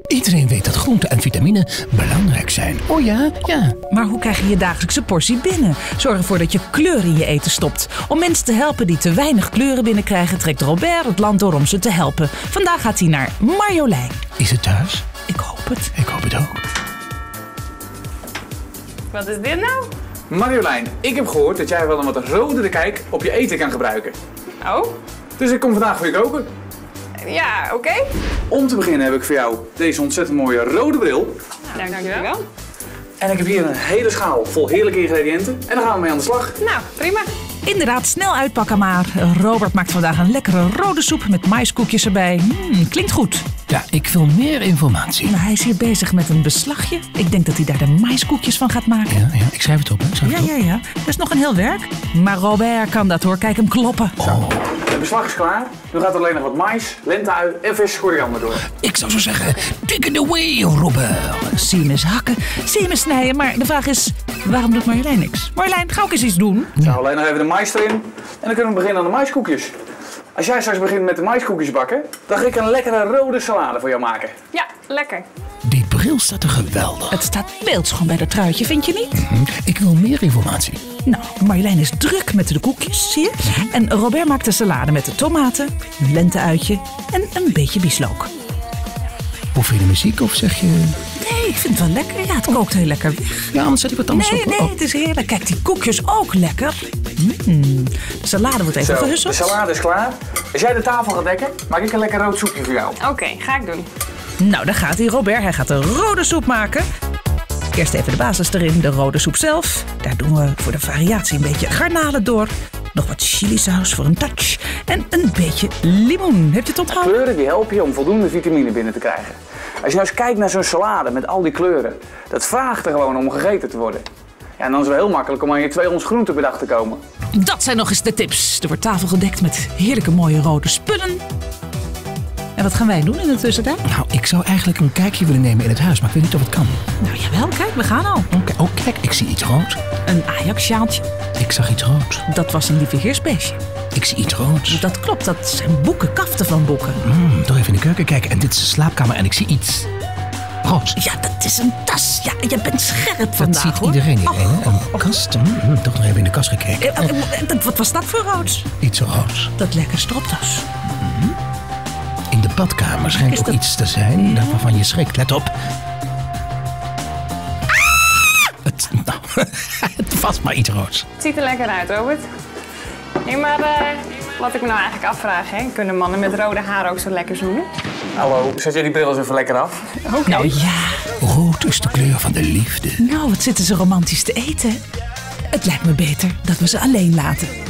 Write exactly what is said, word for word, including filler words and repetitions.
Iedereen weet dat groenten en vitamine belangrijk zijn. Oh ja? Ja. Maar hoe krijg je je dagelijkse portie binnen? Zorg ervoor dat je kleur in je eten stopt. Om mensen te helpen die te weinig kleuren binnenkrijgen, trekt Robert het land door om ze te helpen. Vandaag gaat hij naar Marjolein. Is het thuis? Ik hoop het. Ik hoop het ook. Wat is dit nou? Marjolein, ik heb gehoord dat jij wel een wat rodere kijk op je eten kan gebruiken. Oh? Dus ik kom vandaag voor je koken. Ja, oké. Okay. Om te beginnen heb ik voor jou deze ontzettend mooie rode bril. Nou, dankjewel. En ik heb hier een hele schaal vol heerlijke ingrediënten. En daar gaan we mee aan de slag. Nou, prima. Inderdaad, snel uitpakken maar. Robert maakt vandaag een lekkere rode soep met maiskoekjes erbij. Mm, klinkt goed. Ja, ik wil meer informatie. Nou, hij is hier bezig met een beslagje. Ik denk dat hij daar de maiskoekjes van gaat maken. Ja, ja, ik schrijf het op. Hè. Schrijf ja, het op. ja, ja. Dat is nog een heel werk. Maar Robert kan dat hoor. Kijk hem kloppen. Oh. Het beslag is klaar. Nu gaat er alleen nog wat mais, lentui en verse koriander door. Ik zou zo zeggen, take it away, Robert. Zie hem eens hakken, zie hem eens snijden. Maar de vraag is, waarom doet Marjolein niks? Marjolein, ga ook eens iets doen. Nou, alleen nog even de mais erin. En dan kunnen we beginnen aan de maiskoekjes. Als jij straks begint met de maiskoekjes bakken, dan ga ik een lekkere rode salade voor jou maken. Ja, lekker. Die bril staat er geweldig. Het staat beeldschoon bij dat truitje, vind je niet? Mm-hmm. Ik wil meer informatie. Nou, Marjolein is druk met de koekjes, zie je? Mm-hmm. En Robert maakt de salade met de tomaten, een lenteuitje en een beetje bieslook. Hoor je de muziek of zeg je... Nee, ik vind het wel lekker. Ja, het kookt heel lekker weg. Ja, anders zet ik wat anders nee, op. Nee, nee, het is heerlijk. Kijk, die koekjes ook lekker. Mm. De salade wordt even Zo, gehusseld. de salade is klaar. Als jij de tafel gaat dekken, maak ik een lekker rood soepje voor jou. Oké, okay, ga ik doen. Nou, daar gaat hij, Robert. Hij gaat een rode soep maken. Eerst even de basis erin, de rode soep zelf. Daar doen we voor de variatie een beetje garnalen door. Nog wat chilisaus voor een touch. En een beetje limoen. Heb je het onthouden? Kleuren die helpen je om voldoende vitamine binnen te krijgen. Als je nou eens kijkt naar zo'n salade met al die kleuren, dat vraagt er gewoon om gegeten te worden. Ja, en dan is het wel heel makkelijk om aan je tweehonderd groenten per dag te komen. Dat zijn nog eens de tips. Er wordt tafel gedekt met heerlijke mooie rode spullen. En wat gaan wij doen in de tussentijd? Nou, ik zou eigenlijk een kijkje willen nemen in het huis, maar ik weet niet of het kan. Nou jawel, kijk, we gaan al. Oké, oh kijk, ik zie iets rood. Een Ajax-sjaaltje. Ik zag iets rood. Dat was een lieveheersbeestje. Ik zie iets roods. Dat klopt, dat zijn boeken, kaften van boeken. Mm, toch even in de keuken kijken. En dit is de slaapkamer en ik zie iets roods. Ja, dat is een tas. Ja, je bent scherp vandaag, Dat ziet hoor. iedereen hier. Oh, Hè? Een oh, kast. Mm, toch nog even in de kast gekeken. eh, eh, eh, Wat was dat voor roods? Iets roods. Dat lekker stropdas. In de badkamer schijnt Is ook dat- iets te zijn Ja. waarvan je schrikt. Let op. Het, nou, het was maar iets roods. Het ziet er lekker uit, Robert. Nee, maar uh, wat ik me nou eigenlijk afvraag, hè? Kunnen mannen met rode haar ook zo lekker zoenen? Hallo, zet jij die bril eens even lekker af? Oké. Nou ja, Rood is de kleur van de liefde. nou wat zitten ze romantisch te eten. Het lijkt me beter dat we ze alleen laten.